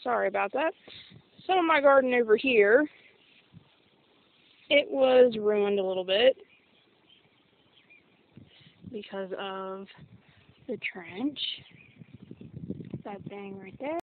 sorry about that. Some of my garden over here, it was ruined a little bit because of the trench. That thing right there.